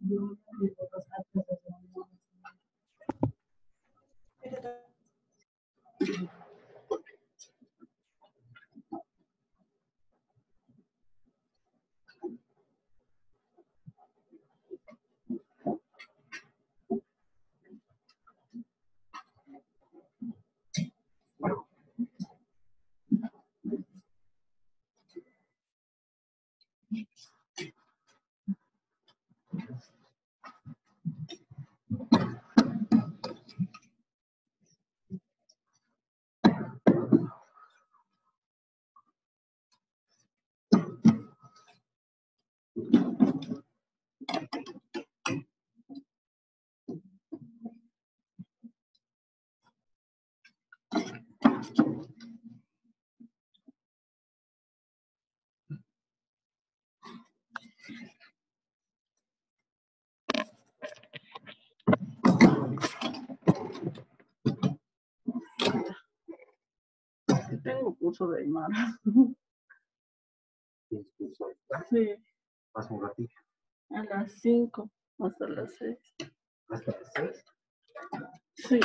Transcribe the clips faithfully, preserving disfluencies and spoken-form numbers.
Tengo curso de Aymara. ¿Tienes curso ahorita? Sí, Más un ratito. a las cinco hasta las seis. Hasta las seis. Sí.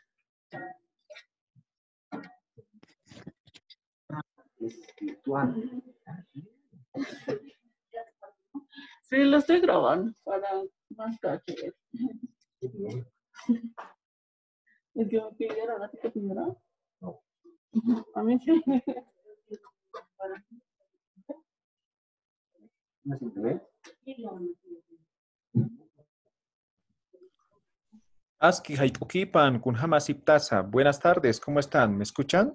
Es virtual. Sí, lo estoy grabando para más caché. Es que me pidieron, ¿a ti te pidieron? No. A mí sí. ¿No se te ve? Aski Haikukipan, Kunhama Siptasa. Buenas tardes, ¿cómo están? ¿Me escuchan?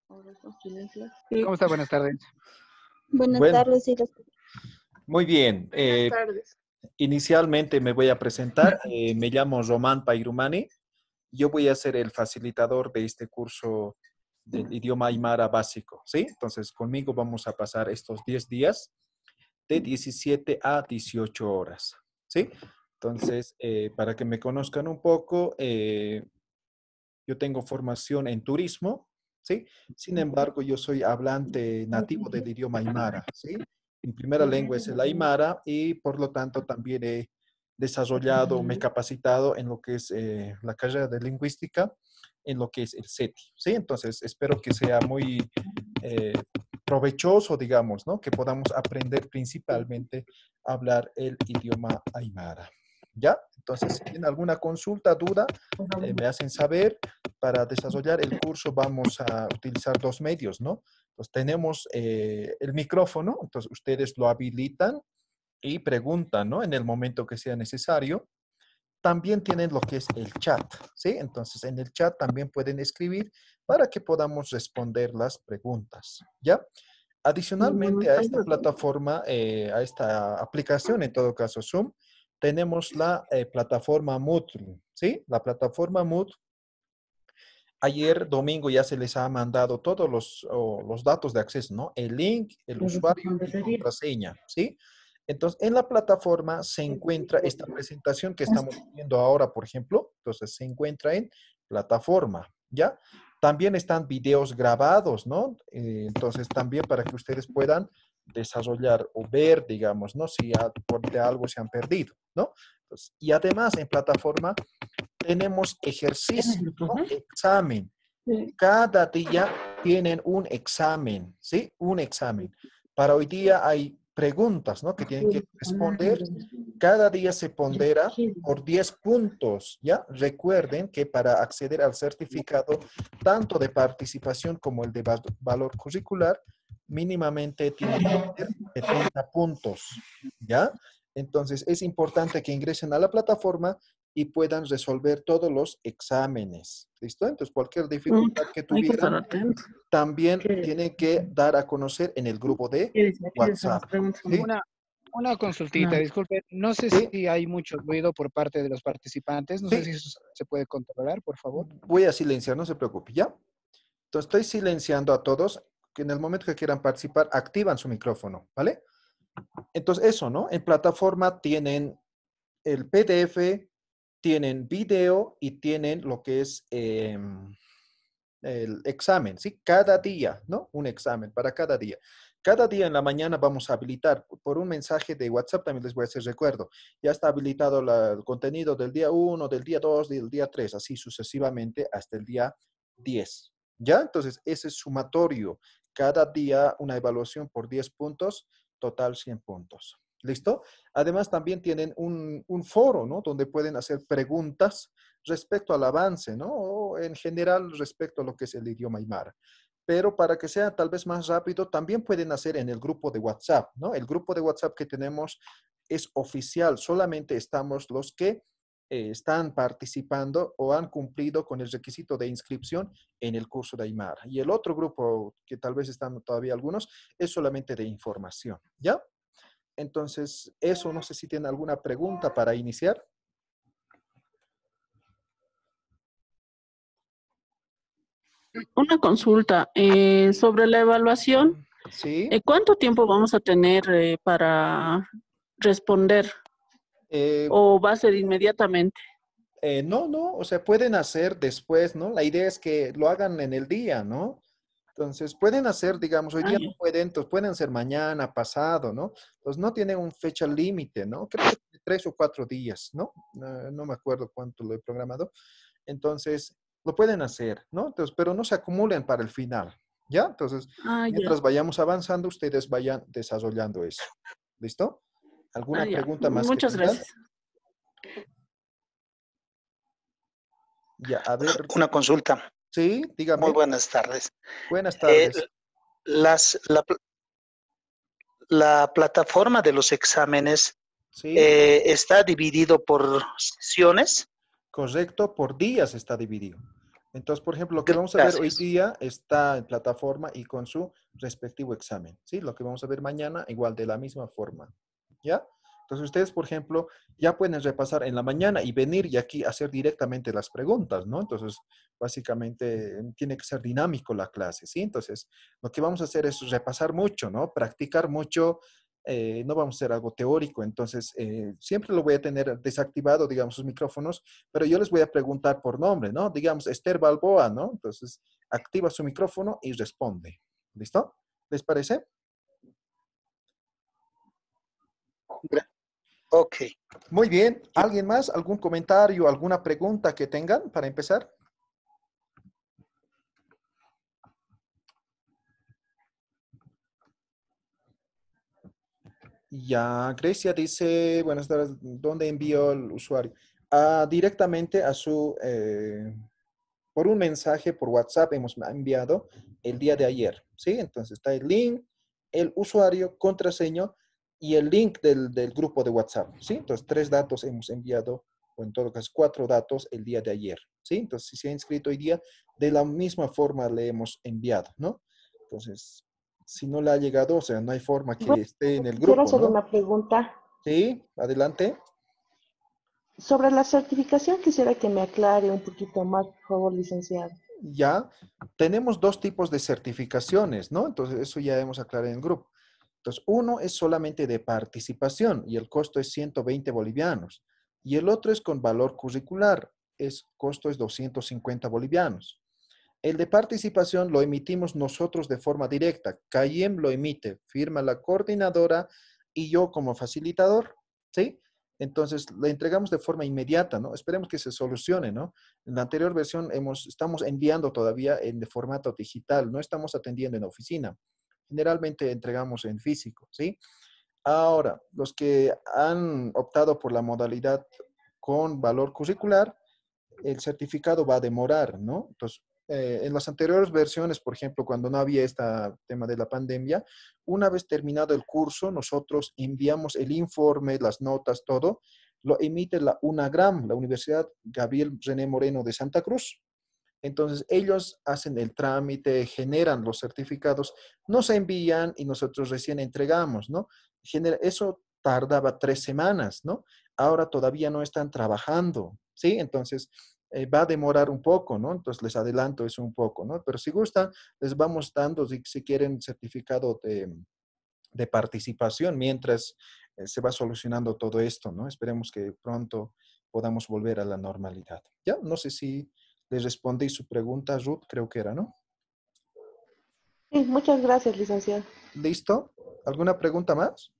Sí. ¿Cómo está? Buenas tardes. Buenas Bueno. tardes, sí, los- Muy bien. eh, Buenas tardes. inicialmente me voy a presentar. eh, me llamo Román Pairumani. Yo voy a ser el facilitador de este curso del idioma aymara básico, ¿sí? Entonces, conmigo vamos a pasar estos diez días de diecisiete a dieciocho horas, ¿sí? Entonces, eh, para que me conozcan un poco, eh, yo tengo formación en turismo, ¿sí? Sin embargo, yo soy hablante nativo del idioma aymara, ¿sí? Mi primera lengua es el aymara y por lo tanto también he desarrollado, me he capacitado en lo que es eh, la carrera de lingüística, en lo que es el SETI, ¿sí? Entonces, espero que sea muy eh, provechoso, digamos, ¿no? Que podamos aprender principalmente a hablar el idioma aymara, ¿ya? Entonces, si tienen alguna consulta, duda, eh, me hacen saber. Para desarrollar el curso vamos a utilizar dos medios, ¿no? Entonces tenemos eh, el micrófono, entonces ustedes lo habilitan y preguntan, ¿no? En el momento que sea necesario. También tienen lo que es el chat, ¿sí? Entonces en el chat también pueden escribir para que podamos responder las preguntas, ¿ya? Adicionalmente a esta plataforma, eh, a esta aplicación, en todo caso Zoom, tenemos la eh, plataforma Moodle, ¿sí? La plataforma Moodle. Ayer domingo ya se les ha mandado todos los, oh, los datos de acceso, ¿no? El link, el usuario y contraseña, ¿sí? Entonces, en la plataforma se encuentra esta presentación que estamos viendo ahora, por ejemplo. Entonces, se encuentra en plataforma, ¿ya? También están videos grabados, ¿no? Eh, entonces, también para que ustedes puedan desarrollar o ver, digamos, ¿no? Si a- por de algo se han perdido, ¿no? Entonces, y además, en plataforma tenemos ejercicio, ¿no? Examen. Sí. Cada día tienen un examen, ¿sí? Un examen. Para hoy día hay preguntas, ¿no? Que tienen que responder. Cada día se pondera por diez puntos, ¿ya? Recuerden que para acceder al certificado, tanto de participación como el de va- valor curricular, mínimamente tiene que tener setenta puntos, ¿ya? Entonces, es importante que ingresen a la plataforma y puedan resolver todos los exámenes. ¿Listo? Entonces, cualquier dificultad que Hay que estar tuvieran, atento. también ¿Qué? tienen que dar a conocer en el grupo de ¿Qué dice? ¿Qué dicen las WhatsApp. preguntas? ¿Sí? Una, una consultita, No. disculpe, no sé Sí, si hay mucho ruido por parte de los participantes, no sé sí. si eso se puede controlar, por favor. Voy a silenciar, no se preocupe, ¿ya? Entonces, estoy silenciando a todos que en el momento que quieran participar, activan su micrófono, ¿vale? Entonces, eso, ¿no? En plataforma tienen el P D F, tienen video y tienen lo que es em, el examen, ¿sí? Cada día, ¿no? Un examen para cada día. Cada día en la mañana vamos a habilitar por un mensaje de WhatsApp, también les voy a hacer recuerdo. Ya está habilitado la- el contenido del día uno, del día dos, del día tres, así sucesivamente hasta el día diez. ¿Ya? Entonces, ese es sumatorio. Cada día una evaluación por diez puntos, total cien puntos. ¿Listo? Además, también tienen un, un foro, ¿no? Donde pueden hacer preguntas respecto al avance, ¿no? O en general respecto a lo que es el idioma aymara. Pero para que sea tal vez más rápido, también pueden hacer en el grupo de WhatsApp, ¿no? El grupo de WhatsApp que tenemos es oficial, solamente estamos los que eh, están participando o han cumplido con el requisito de inscripción en el curso de Aymara. Y el otro grupo, que tal vez están todavía algunos, es solamente de información, ¿ya? Entonces, eso, no sé si tienen alguna pregunta para iniciar. Una consulta eh, sobre la evaluación. Sí. eh, ¿Cuánto tiempo vamos a tener eh, para responder? Eh, ¿O va a ser inmediatamente? Eh, no, no, o sea, pueden hacer después, ¿no? La idea es que lo hagan en el día, ¿no? Entonces, pueden hacer, digamos, hoy Ah, día ya. no pueden, entonces pueden ser mañana, pasado, ¿no? Entonces, no tienen un fecha límite, ¿no? Creo que tres o cuatro días, ¿no? No, no me acuerdo cuánto lo he programado. Entonces, lo pueden hacer, ¿no? Entonces, pero no se acumulen para el final, ¿ya? Entonces, Ah, ya. mientras vayamos avanzando, ustedes vayan desarrollando eso. ¿Listo? Ah, ¿Alguna ya. pregunta más que Muchas tengan? gracias. Ya, a ver, Una consulta. sí, Muy dígame. buenas tardes. Buenas Eh, tardes. las, la, pl- la plataforma de los exámenes Sí, eh, está dividido por sesiones. correcto, por días está dividido. Entonces, por ejemplo, lo que vamos a ver hoy Gracias. día está en plataforma y con su respectivo examen. ¿Sí? Lo que vamos a ver mañana, igual de la misma forma. ¿Ya? Entonces, ustedes, por ejemplo, ya pueden repasar en la mañana y venir y aquí hacer directamente las preguntas, ¿no? Entonces, básicamente, tiene que ser dinámico la clase, ¿sí? Entonces, lo que vamos a hacer es repasar mucho, ¿no? Practicar mucho. Eh, no vamos a hacer algo teórico, entonces eh, siempre lo voy a tener desactivado, digamos, sus micrófonos, pero yo les voy a preguntar por nombre, ¿no? Digamos, Esther Balboa, ¿no? Entonces, activa su micrófono y responde. ¿Listo? ¿Les parece? Gra- Ok. Muy bien. ¿Alguien más? ¿Algún comentario, alguna pregunta que tengan para empezar? Ya, Grecia dice, buenas tardes, ¿dónde envió el usuario? Ah, directamente a su, eh, por un mensaje por WhatsApp hemos enviado el día de ayer, ¿sí? Entonces está el link, el usuario, contraseña y el link del, del grupo de WhatsApp, ¿sí? Entonces tres datos hemos enviado, o en todo caso cuatro datos el día de ayer, ¿sí? Entonces si se ha inscrito hoy día, de la misma forma le hemos enviado, ¿no? Entonces, si no le ha llegado, o sea, no hay forma que Bueno, esté en el quisiera grupo, hacer ¿no? una pregunta. Sí, adelante. Sobre la certificación, quisiera que me aclare un poquito más, por favor, licenciado. Ya tenemos dos tipos de certificaciones, ¿no? Entonces, eso ya hemos aclarado en el grupo. Entonces, uno es solamente de participación y el costo es ciento veinte bolivianos. Y el otro es con valor curricular, es costo es doscientos cincuenta bolivianos. El de participación lo emitimos nosotros de forma directa. CAIEM lo emite, firma la coordinadora y yo como facilitador, ¿sí? Entonces, le entregamos de forma inmediata, ¿no? Esperemos que se solucione, ¿no? En la anterior versión hemos, estamos enviando todavía en de formato digital, no estamos atendiendo en oficina. Generalmente entregamos en físico, ¿sí? Ahora, los que han optado por la modalidad con valor curricular, el certificado va a demorar, ¿no? Entonces, eh, en las anteriores versiones, por ejemplo, cuando no había este tema de la pandemia, una vez terminado el curso, nosotros enviamos el informe, las notas, todo, lo emite la UNAGRAM, la Universidad Gabriel René Moreno de Santa Cruz. Entonces, ellos hacen el trámite, generan los certificados, nos envían y nosotros recién entregamos, ¿no? Genera, eso tardaba tres semanas, ¿no? Ahora todavía no están trabajando, ¿sí? Entonces, eh, va a demorar un poco, ¿no? Entonces, les adelanto eso un poco, ¿no? Pero si gustan, les vamos dando, si, si quieren, certificado de, de participación mientras eh, se va solucionando todo esto, ¿no? Esperemos que pronto podamos volver a la normalidad. Ya, no sé si les respondí su pregunta, Ruth, creo que era, ¿no? Sí, muchas gracias, licenciado. ¿Listo? ¿Alguna pregunta más?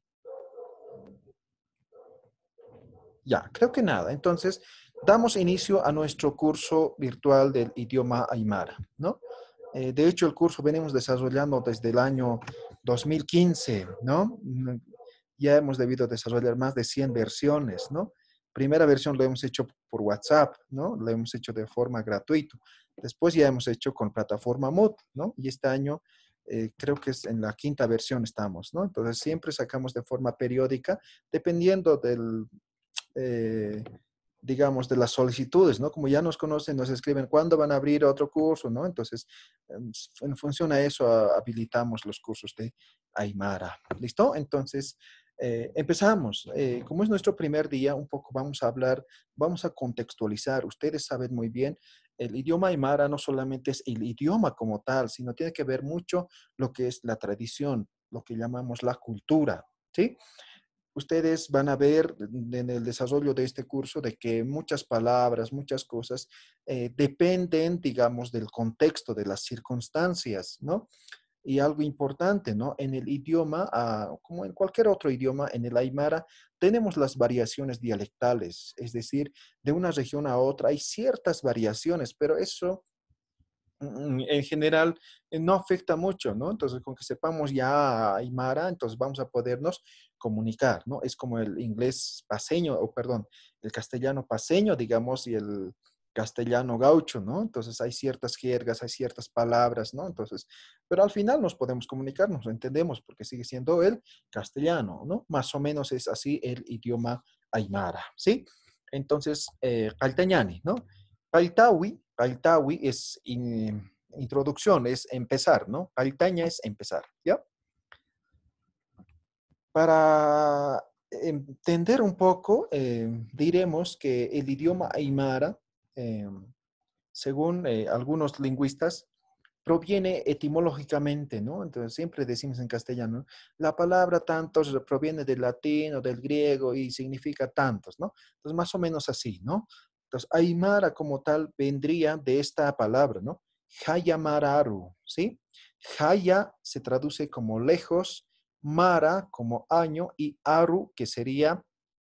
Ya, creo que nada. Entonces, damos inicio a nuestro curso virtual del idioma Aymara, ¿no? Eh, de hecho, el curso venimos desarrollando desde el año dos mil quince, ¿no? Mm, Ya hemos debido desarrollar más de cien versiones, ¿no? Primera versión lo hemos hecho por WhatsApp, ¿no? Lo hemos hecho de forma gratuita. Después ya hemos hecho con plataforma Moodle, ¿no? Y este año eh, creo que es en la quinta versión estamos, ¿no? Entonces siempre sacamos de forma periódica, dependiendo del, eh, digamos, de las solicitudes, ¿no? Como ya nos conocen, nos escriben cuándo van a abrir otro curso, ¿no? Entonces, en función a eso, habilitamos los cursos de Aymara. ¿Listo? Entonces, eh, empezamos. Eh, como es nuestro primer día, un poco vamos a hablar, vamos a contextualizar. Ustedes saben muy bien, el idioma Aymara no solamente es el idioma como tal, sino tiene que ver mucho lo que es la tradición, lo que llamamos la cultura, ¿sí? Ustedes van a ver en el desarrollo de este curso de que muchas palabras, muchas cosas eh, dependen, digamos, del contexto, de las circunstancias, ¿no? Y algo importante, ¿no? En el idioma, ah, como en cualquier otro idioma, en el Aymara, tenemos las variaciones dialectales, es decir, de una región a otra hay ciertas variaciones, pero eso mm, en general eh, no afecta mucho, ¿no? Entonces, con que sepamos ya Aymara, entonces vamos a podernos comunicar, ¿no? Es como el inglés paseño, o perdón, el castellano paseño, digamos, y el castellano gaucho, ¿no? Entonces hay ciertas jergas, hay ciertas palabras, ¿no? Entonces, pero al final nos podemos comunicar, nos entendemos, porque sigue siendo el castellano, ¿no? Más o menos es así el idioma Aymara, ¿sí? Entonces, eh, Caltañani, ¿no? Paitawi, Paitawi es in- introducción, es empezar, ¿no? Paitaña es empezar, ¿ya? Para entender un poco, eh, diremos que el idioma aymara, eh, según eh, algunos lingüistas, proviene etimológicamente, ¿no? Entonces siempre decimos en castellano, la palabra tantos proviene del latín o del griego y significa tantos, ¿no? Entonces más o menos así, ¿no? Entonces Aymara como tal vendría de esta palabra, ¿no? Hayamararu, ¿sí? Haya se traduce como lejos, Mara como año y Aru que sería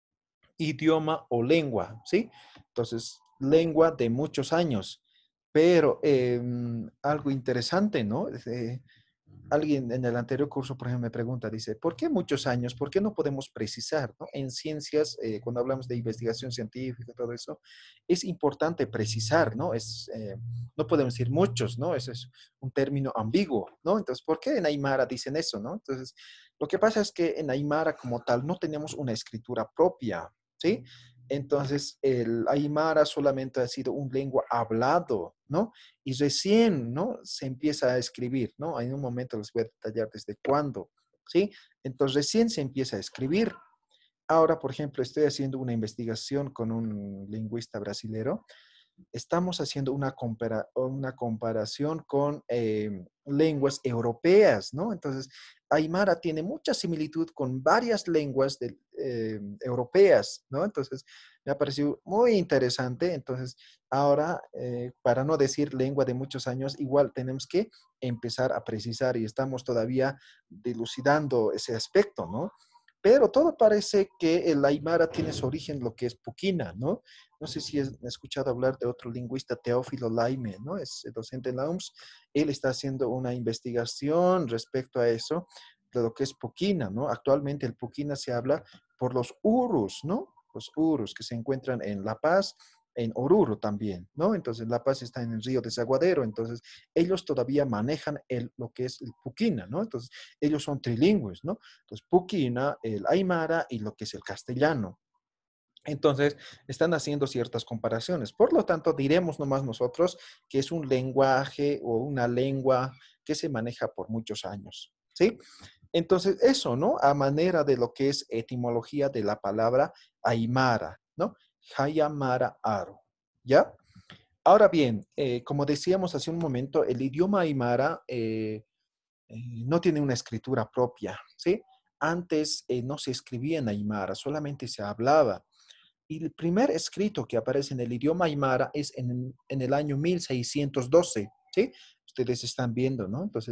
idioma o lengua, ¿sí? Entonces, lengua de muchos años. Pero eh, algo interesante, ¿no? Eh, alguien en el anterior curso, por ejemplo, me pregunta, dice, ¿por qué muchos años? ¿Por qué no podemos precisar? ¿No? En ciencias, eh, cuando hablamos de investigación científica y todo eso, es importante precisar, ¿no? Es, eh, no podemos decir muchos, ¿no? Ese es un término ambiguo, ¿no? Entonces, ¿por qué en Aymara dicen eso, ¿no? Entonces, lo que pasa es que en Aymara como tal no tenemos una escritura propia, ¿sí? Entonces, el Aymara solamente ha sido un lengua hablado, ¿no? Y recién, ¿no? Se empieza a escribir, ¿no? En un momento les voy a detallar desde cuándo, ¿sí? Entonces, recién se empieza a escribir. Ahora, por ejemplo, estoy haciendo una investigación con un lingüista brasilero. Estamos haciendo una, compara una comparación con eh, lenguas europeas, ¿no? Entonces, Aymara tiene mucha similitud con varias lenguas de, eh, europeas, ¿no? Entonces, me ha parecido muy interesante. Entonces, ahora, eh, para no decir lengua de muchos años, igual tenemos que empezar a precisar y estamos todavía dilucidando ese aspecto, ¿no? Pero todo parece que el Aymara tiene su origen en lo que es Puquina, ¿no? No sé si has escuchado hablar de otro lingüista, Teófilo Laime, ¿no? Es docente en la U M S. Él está haciendo una investigación respecto a eso, de lo que es Puquina, ¿no? Actualmente el Puquina se habla por los urus, ¿no? Los urus que se encuentran en La Paz, en Oruro también, ¿no? Entonces La Paz está en el río Desaguadero, entonces ellos todavía manejan el, lo que es el Puquina, ¿no? Entonces ellos son trilingües, ¿no? Entonces Puquina, el Aymara y lo que es el castellano. Entonces, están haciendo ciertas comparaciones. Por lo tanto, diremos nomás nosotros que es un lenguaje o una lengua que se maneja por muchos años, ¿sí? Entonces, eso, ¿no? A manera de lo que es etimología de la palabra aymara, ¿no? Hayamara Aro, ¿ya? Ahora bien, eh, como decíamos hace un momento, el idioma aymara eh, eh, no tiene una escritura propia, ¿sí? Antes eh, no se escribía en aymara, solamente se hablaba. Y el primer escrito que aparece en el idioma aymara es en, en el año mil seiscientos doce, ¿sí? Ustedes están viendo, ¿no? Entonces,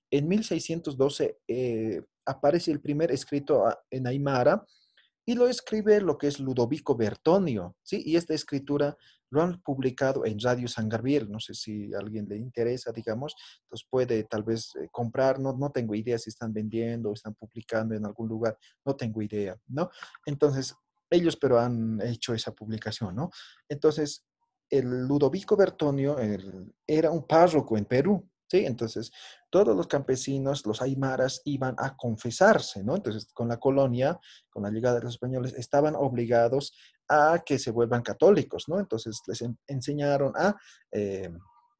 en mil seiscientos doce eh, aparece el primer escrito a- en Aymara y lo escribe lo que es Ludovico Bertonio, ¿sí? Y esta escritura lo han publicado en Radio San Gabriel. No sé si a alguien le interesa, digamos, entonces puede tal vez eh, comprar, no, no tengo idea si están vendiendo o están publicando en algún lugar, no tengo idea, ¿no? Entonces, ellos pero han hecho esa publicación, ¿no? Entonces, el Ludovico Bertonio el- era un párroco en Perú, ¿sí? Entonces, todos los campesinos, los aymaras, iban a confesarse, ¿no? Entonces, con la colonia, con la llegada de los españoles, estaban obligados a que se vuelvan católicos, ¿no? Entonces, les en- enseñaron a eh,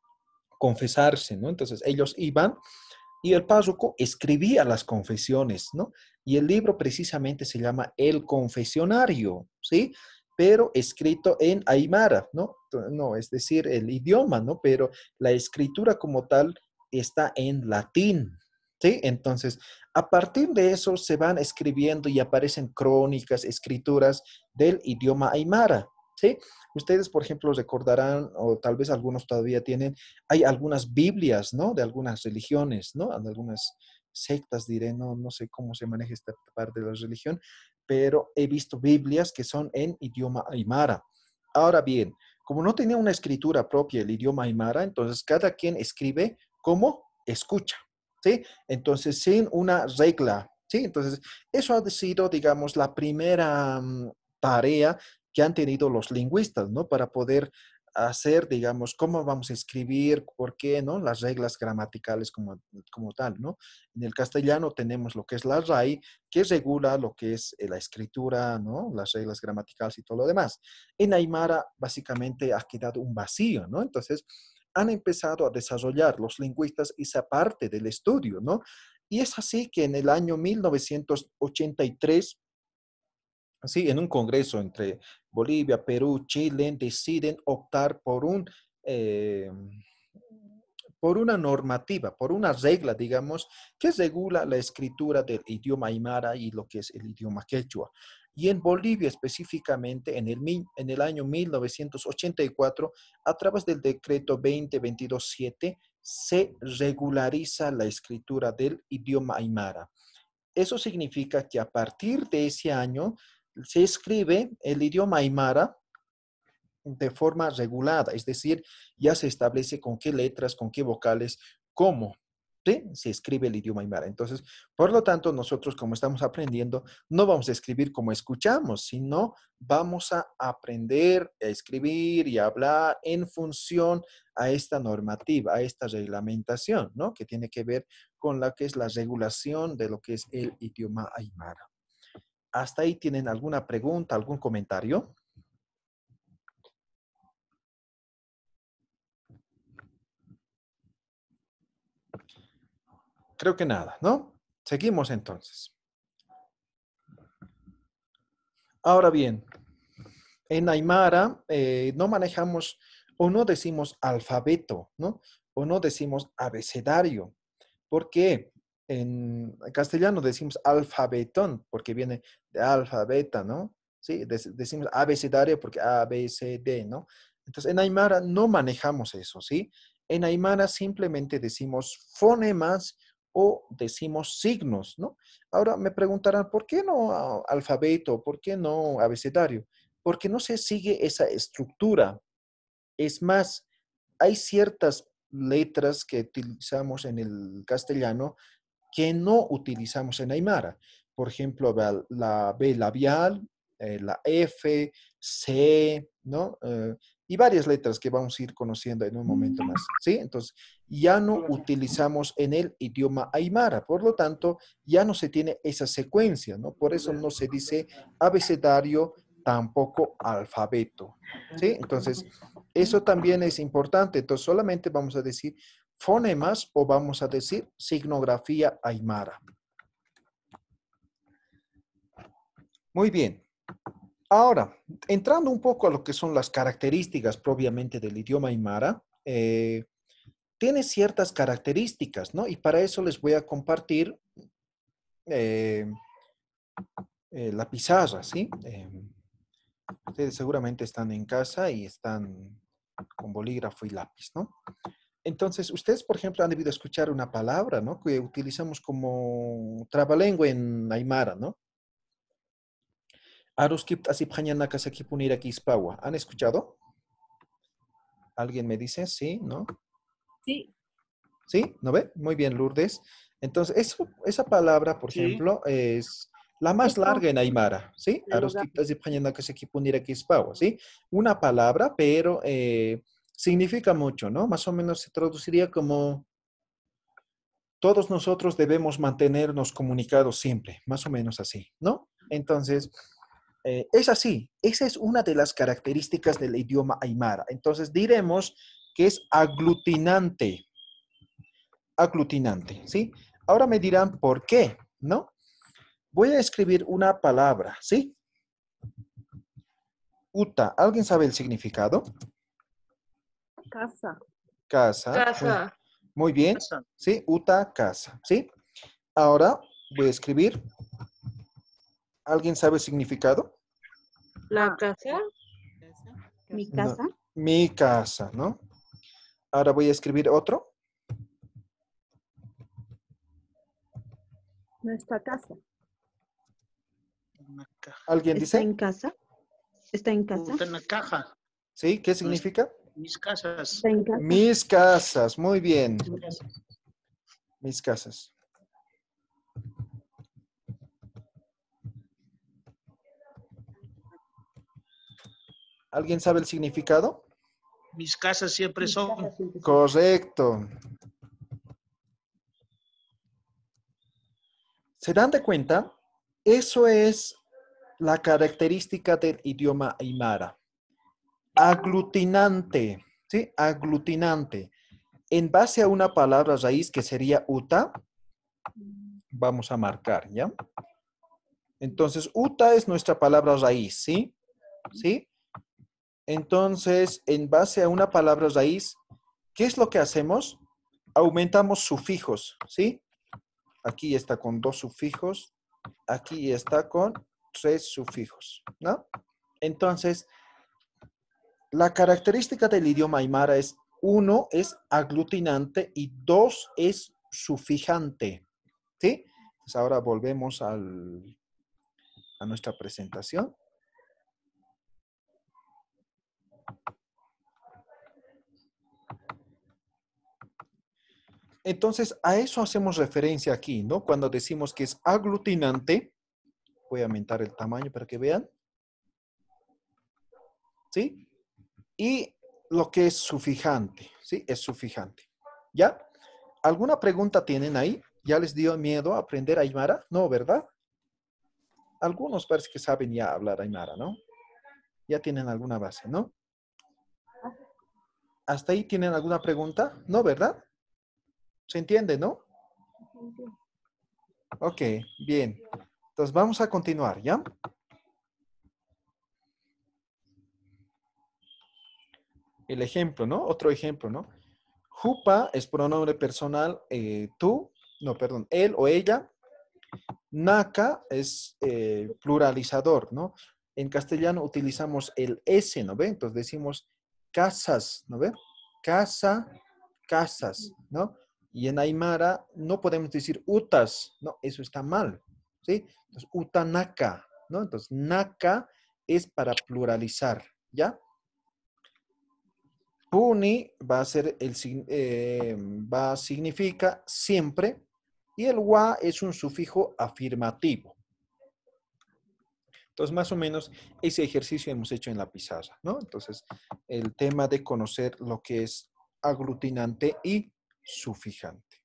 confesarse, ¿no? Entonces, ellos iban y el párroco escribía las confesiones, ¿no? Y el libro precisamente se llama El Confesionario, ¿sí? Pero escrito en Aymara, ¿no? No, es decir, el idioma, ¿no? Pero la escritura como tal está en latín, ¿sí? Entonces, a partir de eso se van escribiendo y aparecen crónicas, escrituras del idioma Aymara, ¿sí? Ustedes, por ejemplo, recordarán, o tal vez algunos todavía tienen, hay algunas Biblias, ¿no? De algunas religiones, ¿no? De algunas sectas, diré, no, no sé cómo se maneja esta parte de la religión, pero he visto Biblias que son en idioma aymara. Ahora bien, como no tenía una escritura propia el idioma aymara, entonces cada quien escribe como escucha, ¿sí? Entonces, sin una regla, ¿sí? Entonces, eso ha sido, digamos, la primera mm, tarea que han tenido los lingüistas, ¿no? Para poder hacer, digamos, cómo vamos a escribir, por qué, ¿no? Las reglas gramaticales como, como tal, ¿no? En el castellano tenemos lo que es la R A I, que regula lo que es eh, la escritura, ¿no? Las reglas gramaticales y todo lo demás. En Aymara, básicamente, ha quedado un vacío, ¿no? Entonces, han empezado a desarrollar los lingüistas esa parte del estudio, ¿no? Y es así que en el año mil novecientos ochenta y tres, sí, en un congreso entre Bolivia, Perú, Chile, deciden optar por un, eh, por una normativa, por una regla, digamos, que regula la escritura del idioma aymara y lo que es el idioma quechua. Y en Bolivia específicamente, en el, en el año mil novecientos ochenta y cuatro, a través del decreto veinte veintidós siete, se regulariza la escritura del idioma aymara. Eso significa que a partir de ese año se escribe el idioma aymara de forma regulada, es decir, ya se establece con qué letras, con qué vocales, cómo, ¿sí? Se escribe el idioma aymara. Entonces, por lo tanto, nosotros como estamos aprendiendo, no vamos a escribir como escuchamos, sino vamos a aprender a escribir y a hablar en función a esta normativa, a esta reglamentación, ¿no? Que tiene que ver con la que es la regulación de lo que es el idioma aymara. ¿Hasta ahí tienen alguna pregunta, algún comentario? Creo que nada, ¿no? Seguimos entonces. Ahora bien, en Aymara eh, no manejamos o no decimos alfabeto, ¿no? O no decimos abecedario. ¿Por qué? En castellano decimos alfabetón, porque viene de alfa, beta, ¿no? Sí, Dec- decimos abecedario porque A, B, C, D, ¿no? Entonces, en Aymara no manejamos eso, ¿sí? En Aymara simplemente decimos fonemas o decimos signos, ¿no? Ahora me preguntarán, ¿por qué no ah, alfabeto? ¿Por qué no abecedario? Porque no se sigue esa estructura. Es más, hay ciertas letras que utilizamos en el castellano que no utilizamos en Aymara. Por ejemplo, la, la B labial, eh, la F, C, ¿no? Eh, y varias letras que vamos a ir conociendo en un momento más, ¿sí? Entonces, ya no utilizamos en el idioma Aymara, por lo tanto, ya no se tiene esa secuencia, ¿no? Por eso no se dice abecedario, tampoco alfabeto, ¿sí? Entonces, eso también es importante. Entonces, solamente vamos a decir fonemas o vamos a decir signografía aymara. Muy bien. Ahora, entrando un poco a lo que son las características propiamente del idioma aymara, eh, tiene ciertas características, ¿no? Y para eso les voy a compartir eh, eh, la pizarra, ¿sí? Eh, ustedes seguramente están en casa y están con bolígrafo y lápiz, ¿no? Entonces, ustedes, por ejemplo, han debido escuchar una palabra, ¿no? Que utilizamos como trabalengua en Aymara, ¿no? Aruskip asipjañanaka sakipunira kispawa. ¿Han escuchado? ¿Alguien me dice? Sí, ¿no? Sí. ¿Sí? ¿No ve? Muy bien, Lourdes. Entonces, eso, esa palabra, por Sí. ejemplo, es la más Esto, larga en Aymara, ¿sí? el lugar. Aruskip asipjañanaka sakipunira kispawa, ¿sí? Una palabra, pero eh, significa mucho, ¿no? Más o menos se traduciría como todos nosotros debemos mantenernos comunicados siempre, más o menos así, ¿no? Entonces, eh, es así. Esa es una de las características del idioma aymara. Entonces, diremos que es aglutinante. Aglutinante, ¿sí? Ahora me dirán por qué, ¿no? Voy a escribir una palabra, ¿sí? Uta, ¿alguien sabe el significado? Casa. Casa. Muy, Casa. muy bien. Casa. Sí, uta, casa, ¿sí? Ahora voy a escribir. ¿Alguien sabe el significado? La casa. Mi No, casa. mi casa, ¿no? Ahora voy a escribir otro. Nuestra casa. Una caja. ¿Alguien ¿Está dice? en casa? ¿Está en casa? Puta, una caja. ¿Sí? ¿Qué significa? Mis casas. ¿Está en casa? Mis casas, muy bien. Mis casas. Mis casas. ¿Alguien sabe el significado? Mis casas siempre son. Correcto. ¿Se dan de cuenta? Eso es la característica del idioma aymara. Aglutinante, ¿sí? Aglutinante. En base a una palabra raíz que sería uta, vamos a marcar, ¿ya? Entonces, uta es nuestra palabra raíz, ¿sí? ¿Sí? Entonces, en base a una palabra raíz, ¿qué es lo que hacemos? Aumentamos sufijos, ¿sí? Aquí está con dos sufijos, aquí está con tres sufijos, ¿no? Entonces, la característica del idioma aymara es, uno, es aglutinante y dos, es sufijante, ¿sí? Entonces, ahora volvemos al, a nuestra presentación. Entonces, a eso hacemos referencia aquí, ¿no? Cuando decimos que es aglutinante, voy a aumentar el tamaño para que vean, ¿sí? Y lo que es sufijante, ¿sí? Es sufijante, ¿ya? ¿Alguna pregunta tienen ahí? ¿Ya les dio miedo aprender aymara? No, ¿verdad? Algunos parece que saben ya hablar aymara, ¿no? Ya tienen alguna base, ¿no? ¿Hasta ahí tienen alguna pregunta? No, ¿verdad? ¿Se entiende, no? Ok, bien. Entonces vamos a continuar, ¿ya? El ejemplo, ¿no? Otro ejemplo, ¿no? Jupa es pronombre personal, eh, tú, no, perdón, él o ella. Naka es eh, pluralizador, ¿no? En castellano utilizamos el S, ¿no ve? Entonces decimos casas, ¿no ve? Casa, casas, ¿no? Y en aymara no podemos decir utas, ¿no? Eso está mal, ¿sí? Entonces, utanaka, ¿no? Entonces, naka es para pluralizar, ¿ya? Puni va a ser el, eh, va significa siempre, y el wa es un sufijo afirmativo. Entonces, más o menos, ese ejercicio hemos hecho en la pizarra, ¿no? Entonces, el tema de conocer lo que es aglutinante y sufijante.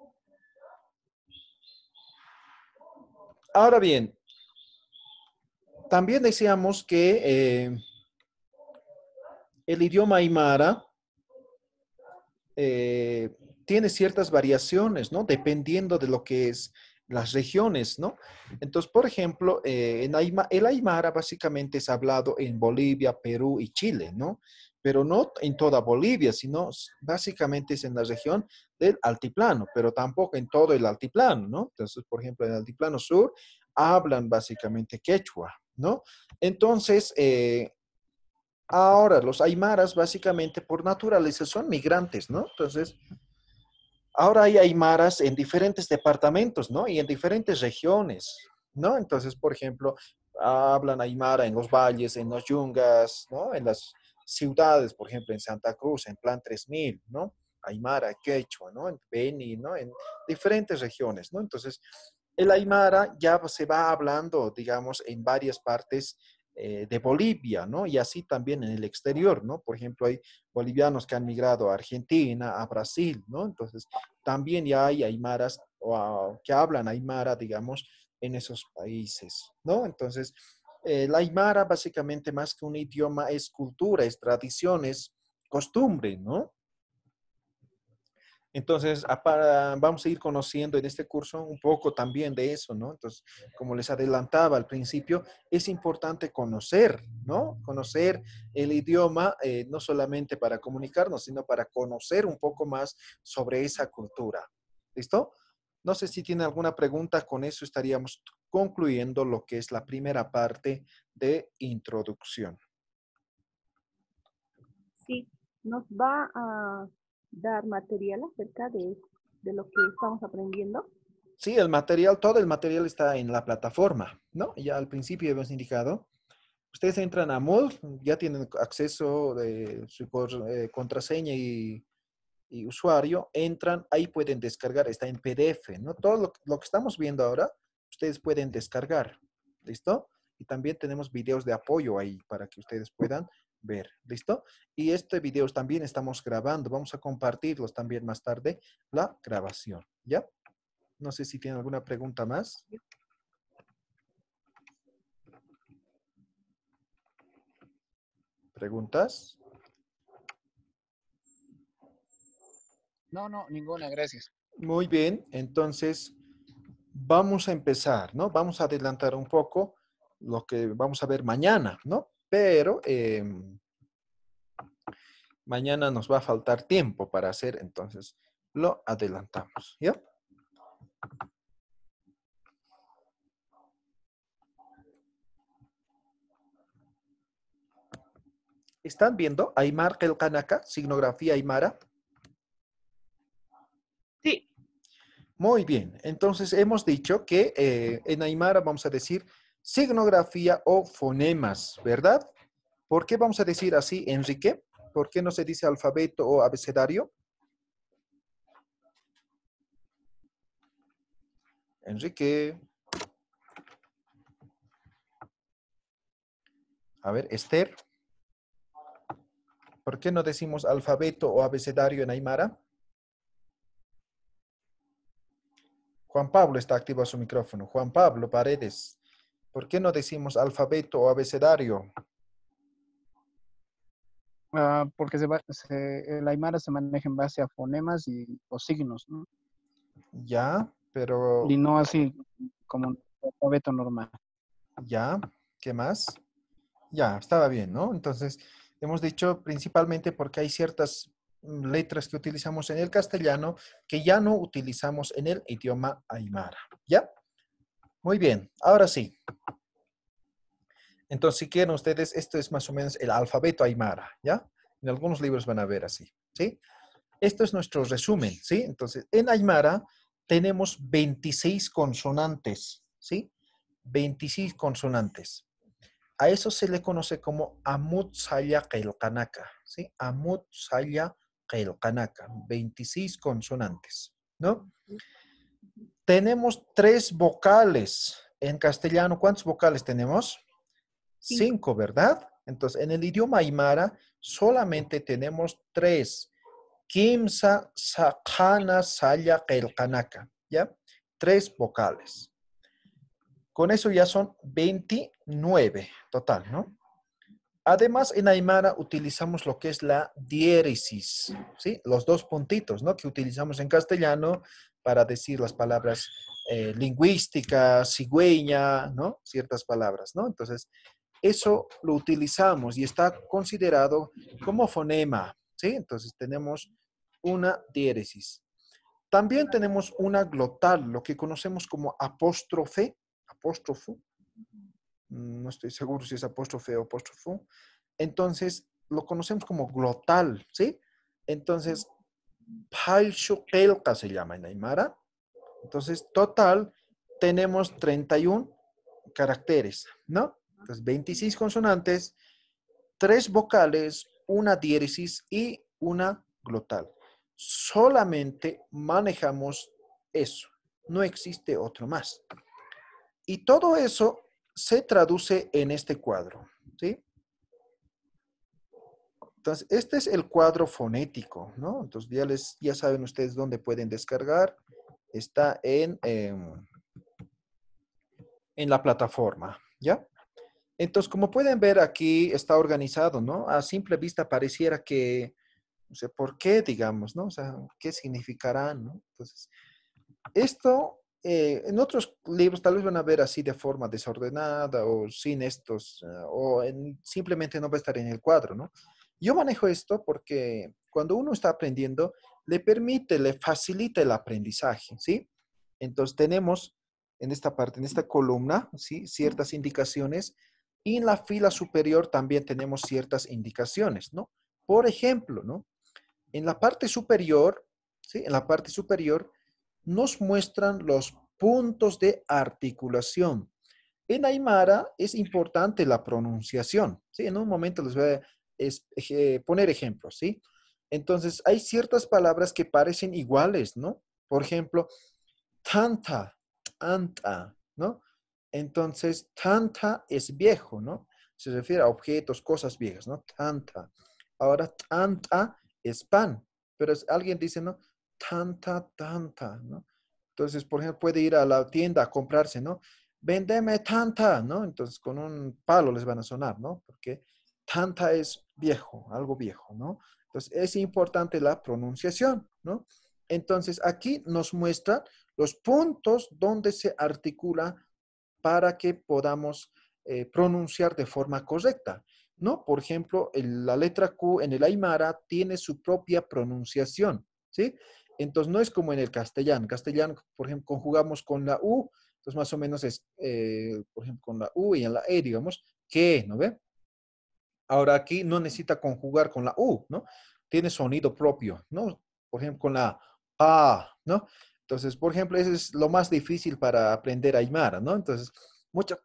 Ahora bien, también decíamos que eh, el idioma aymara eh, tiene ciertas variaciones, ¿no? Dependiendo de lo que es las regiones, ¿no? Entonces, por ejemplo, eh, en Aymara, el aymara básicamente es hablado en Bolivia, Perú y Chile, ¿no? Pero no en toda Bolivia, sino básicamente es en la región del altiplano, pero tampoco en todo el altiplano, ¿no? Entonces, por ejemplo, en el altiplano sur hablan básicamente quechua, ¿no? Entonces, eh, Ahora, los aymaras básicamente por naturaleza son migrantes, ¿no? Entonces, ahora hay aymaras en diferentes departamentos, ¿no? Y en diferentes regiones, ¿no? Entonces, por ejemplo, hablan aymara en los valles, en los yungas, ¿no? En las ciudades, por ejemplo, en Santa Cruz, en Plan tres mil, ¿no? Aymara, quechua, ¿no? En Beni, ¿no? En diferentes regiones, ¿no? Entonces, el aymara ya se va hablando, digamos, en varias partes eh, de Bolivia, ¿no? Y así también en el exterior, ¿no? Por ejemplo, hay bolivianos que han migrado a Argentina, a Brasil, ¿no? Entonces, también ya hay aymaras o, ah, que hablan aymara, digamos, en esos países, ¿no? Entonces, eh, la aymara básicamente más que un idioma es cultura, es tradiciones, costumbre, ¿no? Entonces, a para- vamos a ir conociendo en este curso un poco también de eso, ¿no? Entonces, como les adelantaba al principio, es importante conocer, ¿no? Conocer el idioma, eh, no solamente para comunicarnos, sino para conocer un poco más sobre esa cultura. ¿Listo? No sé si tiene alguna pregunta, con eso estaríamos concluyendo lo que es la primera parte de introducción. Sí, nos va a dar material acerca de, de lo que estamos aprendiendo. Sí, el material, todo el material está en la plataforma, ¿no? Ya al principio hemos indicado. Ustedes entran a Moodle, ya tienen acceso de su cor- eh, contraseña y, y usuario, entran, ahí pueden descargar, está en P D F, ¿no? Todo lo, lo que estamos viendo ahora, ustedes pueden descargar, ¿listo? Y también tenemos videos de apoyo ahí para que ustedes puedan ver, ¿listo? Y este video también estamos grabando, vamos a compartirlos también más tarde, la grabación, ¿ya? No sé si tienen alguna pregunta más. ¿Preguntas? No, no, ninguna, gracias. Muy bien, entonces vamos a empezar, ¿no? Vamos a adelantar un poco lo que vamos a ver mañana, ¿no? Pero eh, mañana nos va a faltar tiempo para hacer, entonces lo adelantamos, ¿ya? ¿Están viendo Aymar el Kanaka, signografía aymara? Sí. Muy bien, entonces hemos dicho que eh, en aymara vamos a decir signografía o fonemas, ¿verdad? ¿Por qué vamos a decir así, Enrique? ¿Por qué no se dice alfabeto o abecedario? Enrique. A ver, Esther. ¿Por qué no decimos alfabeto o abecedario en aymara? Juan Pablo está activo su micrófono. Juan Pablo Paredes. ¿Por qué no decimos alfabeto o abecedario? Ah, porque se va, se- el aymara se maneja en base a fonemas y o signos, ¿no? Ya, pero Y no así como un alfabeto normal. ya, ¿qué más? Ya, estaba bien, ¿no? Entonces, hemos dicho principalmente porque hay ciertas mm, letras que utilizamos en el castellano que ya no utilizamos en el idioma aymara. ¿Ya? Muy bien, ahora sí. Entonces, si quieren ustedes, esto es más o menos el alfabeto aymara, ¿ya? En algunos libros van a ver así, ¿sí? Esto es nuestro resumen, ¿sí? Entonces, en aymara tenemos veintiséis consonantes, ¿sí? veintiséis consonantes. A eso se le conoce como Amut Saya Qelqanaka, ¿sí? Amut Saya Qelqanaka, veintiséis consonantes, ¿no? Tenemos tres vocales. En castellano, ¿cuántas vocales tenemos? Cinco. Cinco, ¿verdad? Entonces, en el idioma aymara solamente tenemos tres. Kimsa, Sakana, Saya, Qelqanaka, ¿ya? Tres vocales. Con eso ya son veintinueve total, ¿no? Además, en aymara utilizamos lo que es la diéresis, ¿sí? Los dos puntitos, ¿no? Que utilizamos en castellano para decir las palabras eh, lingüísticas, cigüeña, ¿no? Ciertas palabras, ¿no? Entonces, eso lo utilizamos y está considerado como fonema, ¿sí? Entonces, tenemos una diéresis. También tenemos una glotal, lo que conocemos como apóstrofe, apóstrofo, no estoy seguro si es apóstrofe o apóstrofo. entonces lo conocemos como glotal, ¿sí? Entonces, Palshukelka se llama en Aymara. Entonces, total, tenemos treinta y uno caracteres, ¿no? Entonces, veintiséis consonantes, tres vocales, una diéresis y una glotal. Solamente manejamos eso. No existe otro más. Y todo eso se traduce en este cuadro, ¿sí? Entonces, este es el cuadro fonético, ¿no? Entonces, ya, les, ya saben ustedes dónde pueden descargar. Está en, eh, en la plataforma, ¿ya? Entonces, como pueden ver aquí, está organizado, ¿no? A simple vista pareciera que, no sé, ¿por qué, digamos, no? O sea, ¿qué significará, no? Entonces, esto, eh, en otros libros tal vez van a ver así de forma desordenada o sin estos, uh, o en, simplemente no va a estar en el cuadro, ¿no? Yo manejo esto porque cuando uno está aprendiendo, le permite, le facilita el aprendizaje, ¿sí? Entonces tenemos en esta parte, en esta columna, ¿sí? Ciertas indicaciones y en la fila superior también tenemos ciertas indicaciones, ¿no? Por ejemplo, ¿no? En la parte superior, ¿sí? En la parte superior nos muestran los puntos de articulación. En Aymara es importante la pronunciación, ¿sí? En un momento les voy a es, eh, poner ejemplos, ¿sí? Entonces, hay ciertas palabras que parecen iguales, ¿no? Por ejemplo, tanta, tanta, ¿no? Entonces, tanta es viejo, ¿no? Se refiere a objetos, cosas viejas, ¿no? Tanta. Ahora, tanta es pan, pero es, alguien dice, ¿no? Tanta, tanta, ¿no? Entonces, por ejemplo, puede ir a la tienda a comprarse, ¿no? Véndeme tanta, ¿no? Entonces, con un palo les van a sonar, ¿no? Porque tanta es viejo, algo viejo, ¿no? Entonces, es importante la pronunciación, ¿no? Entonces, aquí nos muestra los puntos donde se articula para que podamos eh, pronunciar de forma correcta, ¿no? Por ejemplo, el, la letra Q en el Aymara tiene su propia pronunciación, ¿sí? Entonces, no es como en el castellano. En castellano, por ejemplo, conjugamos con la U, entonces más o menos es, eh, por ejemplo, con la U y en la E, digamos, que, ¿no ve? Ahora aquí no necesita conjugar con la U, ¿no? Tiene sonido propio, ¿no? Por ejemplo, con la A, ¿no? Entonces, por ejemplo, eso es lo más difícil para aprender Aymara, ¿no? Entonces, mucho,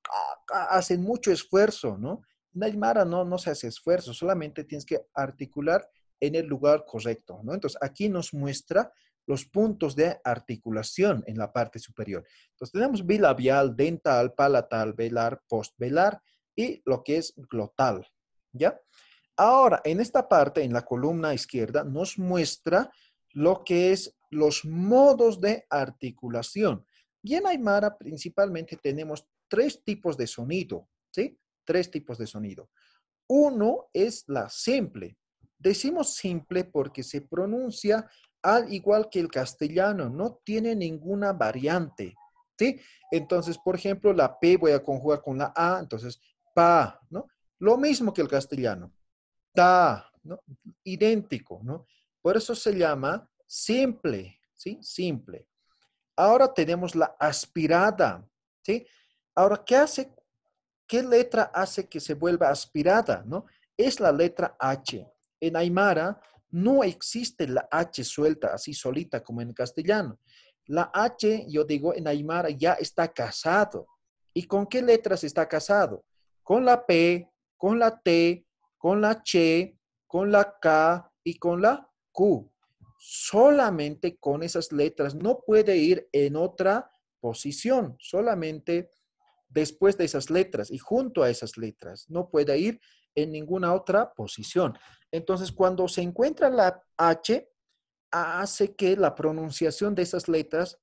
hacen mucho esfuerzo, ¿no? En Aymara no, no se hace esfuerzo, solamente tienes que articular en el lugar correcto, ¿no? Entonces, aquí nos muestra los puntos de articulación en la parte superior. Entonces, tenemos bilabial, dental, palatal, velar, postvelar y lo que es glotal, ¿ya? Ahora, en esta parte, en la columna izquierda, nos muestra lo que es los modos de articulación. Y en Aymara principalmente tenemos tres tipos de sonido, ¿sí? Tres tipos de sonido. Uno es la simple. Decimos simple porque se pronuncia al igual que el castellano, no tiene ninguna variante, ¿sí? Entonces, por ejemplo, la P voy a conjugar con la A, entonces, pa, ¿no? Lo mismo que el castellano. Ta, ¿no? Idéntico, ¿no? Por eso se llama simple, ¿sí? Simple. Ahora tenemos la aspirada, ¿sí? Ahora, ¿qué hace? ¿Qué letra hace que se vuelva aspirada, no? Es la letra H. En Aymara no existe la H suelta, así solita como en castellano. La H, yo digo, en Aymara ya está casado. ¿Y con qué letras está casado? Con la P, con la T, con la Ch, con la K y con la Q. Solamente con esas letras, no puede ir en otra posición, solamente después de esas letras y junto a esas letras, no puede ir en ninguna otra posición. Entonces, cuando se encuentra la H, hace que la pronunciación de esas letras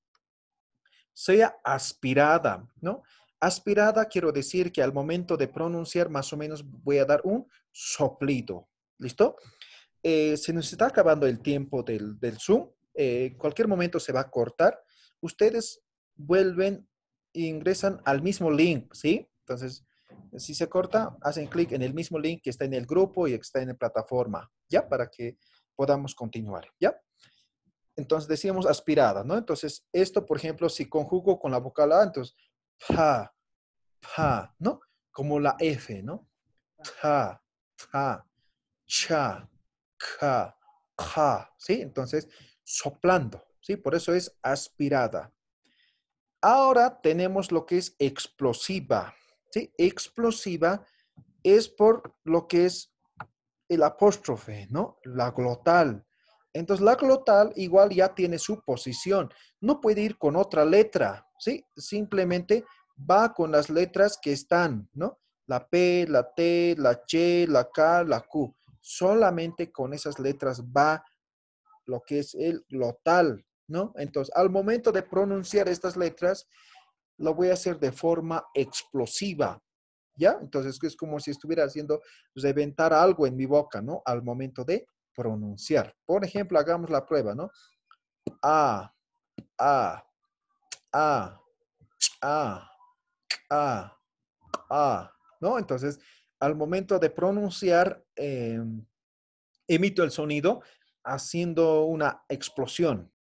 sea aspirada, ¿no? Aspirada quiero decir que al momento de pronunciar más o menos voy a dar un soplido. ¿Listo? Eh, se nos está acabando el tiempo del, del Zoom. Eh, cualquier momento se va a cortar. Ustedes vuelven e ingresan al mismo link, ¿sí? Entonces, si se corta, hacen clic en el mismo link que está en el grupo y que está en la plataforma, ¿ya? Para que podamos continuar, ¿ya? Entonces decíamos aspirada, ¿no? Entonces, esto, por ejemplo, si conjugo con la vocal A, entonces, pa, pa, ¿no? Como la F, ¿no? Pa, ta, cha, ka, ka, ¿sí? Entonces, soplando, ¿sí? Por eso es aspirada. Ahora tenemos lo que es explosiva, ¿sí? Explosiva es por lo que es el apóstrofe, ¿no? La glotal. Entonces, la glotal igual ya tiene su posición. No puede ir con otra letra, ¿sí? Simplemente va con las letras que están, ¿no? La P, la T, la Ch, la K, la Q. Solamente con esas letras va lo que es el glotal, ¿no? Entonces, al momento de pronunciar estas letras, lo voy a hacer de forma explosiva, ¿ya? Entonces, es como si estuviera haciendo reventar algo en mi boca, ¿no? Al momento de pronunciar. Por ejemplo, hagamos la prueba, ¿no? A, A, A, A, A, A, ¿no? Entonces, al momento de pronunciar, eh, emito el sonido haciendo una explosión,